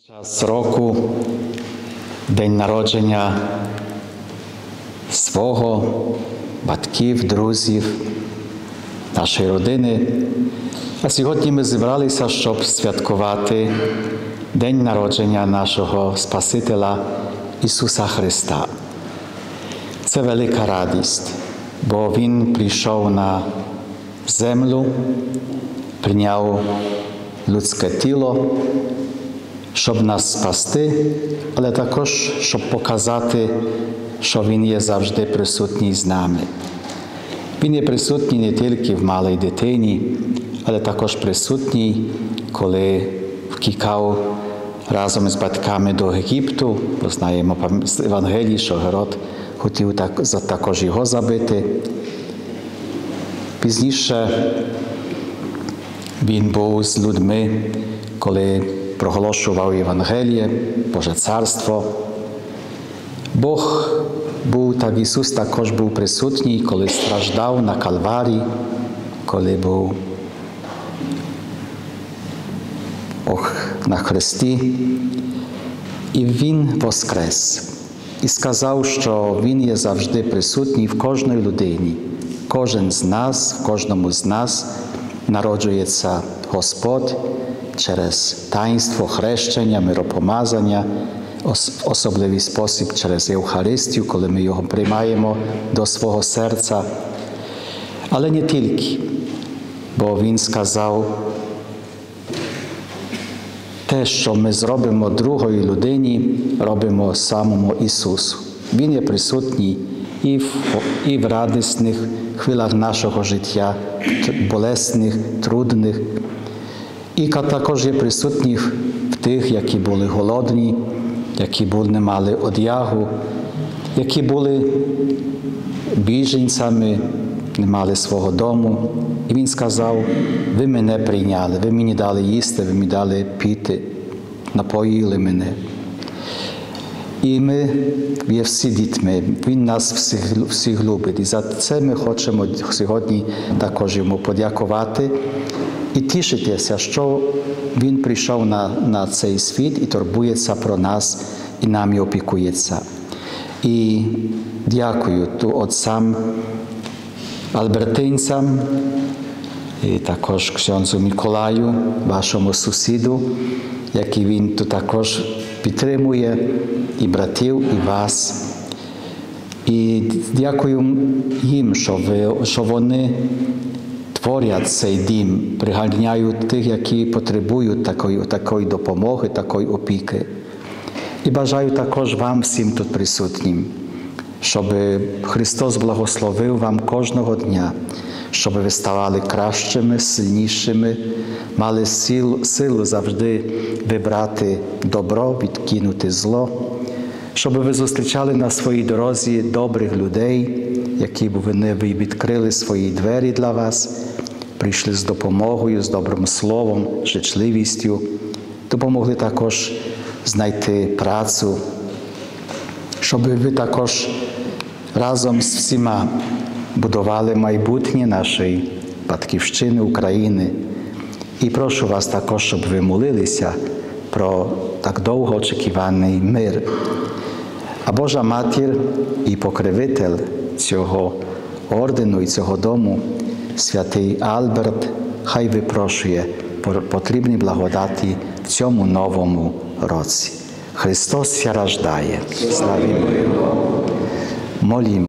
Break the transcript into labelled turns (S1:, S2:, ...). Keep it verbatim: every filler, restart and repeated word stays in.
S1: Час року, день народження свого, батьків, друзів, нашої родини. А сьогодні ми зібралися, щоб святкувати день народження нашого Спасителя Ісуса Христа. Це велика радість, бо Він прийшов на землю, прийняв людське тіло, щоб нас спасти, але також, щоб показати, що Він є завжди присутній з нами. Він є присутній не тільки в малій дитині, але також присутній, коли втікав разом з батьками до Єгипту. Бо знаємо з Євангелії, що Герод хотів також його забити. Пізніше він був з людьми, коли проголошував Євангеліє, Боже Царство. Бог був, так Ісус також був присутній, коли страждав на Кальварії, коли був на хресті. І Він воскрес. І сказав, що Він є завжди присутній в кожній людині. Кожен з нас, в кожному з нас народжується Господь через таїнство хрещення, миропомазання, в особливий спосіб через Євхаристію, коли ми його приймаємо до свого серця. Але не тільки, бо Він сказав, те, що ми зробимо другої людині, робимо самому Ісусу. Він є присутній і в, і в радісних хвилях нашого життя, болесних, трудних, і також є присутній в тих, які були голодні, які були, не мали одягу, які були біженцями, не мали свого дому. І Він сказав, ви мене прийняли, ви мені дали їсти, ви мені дали піти, напоїли мене. І ми є всі дітьми, Він нас всіх, всіх любить. І за це ми хочемо сьогодні також Йому подякувати і тішитися, що Він прийшов на, на цей світ і турбується про нас, і нами опікується. І дякую отцям, альбертинцям, і також ксьондзу Миколаю, вашому сусіду, який Він тут також підтримує, і братів, і вас. І дякую їм, що, ви, що вони творять цей дім, приганяють тих, які потребують такої, такої допомоги, такої опіки. І бажаю також вам всім тут присутнім, щоб Христос благословив вам кожного дня, щоб ви ставали кращими, сильнішими, мали сил, силу завжди вибрати добро, відкинути зло, щоб ви зустрічали на своїй дорозі добрих людей, які б вони відкрили свої двері для вас, прийшли з допомогою, з добрим словом, жичливістю, допомогли також знайти працю, щоб ви також разом з всіма будували майбутнє нашої Батьківщини, України. І прошу вас також, щоб ви молилися про так довго очікуваний мир. А Божа Матір і покровитель цього ордену і цього дому, святий Альберт, хай випрошує потрібні благодаті в цьому новому році. Христос ся рождає. Славімо Його. Молімо.